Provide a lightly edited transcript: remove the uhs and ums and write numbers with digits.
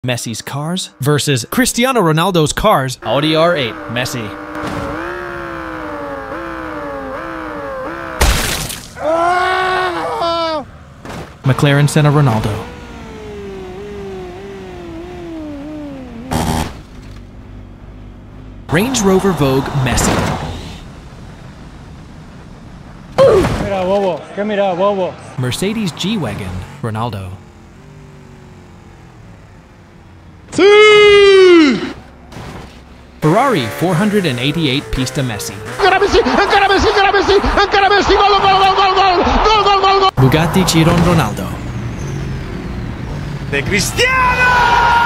Messi's cars versus Cristiano Ronaldo's cars. Audi R8, Messi. McLaren Senna, Ronaldo. Range Rover Vogue, Messi. Mira, bobo. ¿Qué mira, bobo? Mercedes G-Wagon, Ronaldo. Ferrari 488 Pista, Messi. Bugatti Chiron, Ronaldo. De Cristiano!